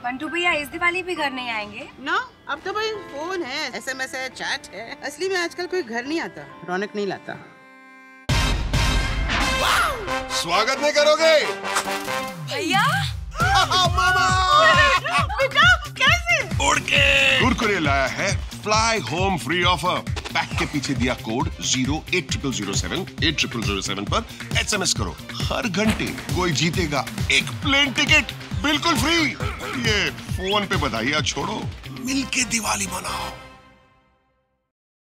बंटू भैया इस दिवाली भी घर नहीं आएंगे ना? अब तो भाई फोन है, SMS है, चैट है। असली में आजकल कोई घर नहीं आता, रौनक नहीं लाता। स्वागत नहीं करोगे भैया? मामा बेटा कैसे? उड़ के कुरकुरे लाया है fly home free offer. Pack के पीछे दिया कोड 080007 पर SMS करो। हर घंटे कोई जीतेगा एक प्लेन टिकट बिल्कुल फ्री। ये फोन पे बधाइयां छोड़ो, मिलके दिवाली मनाओ।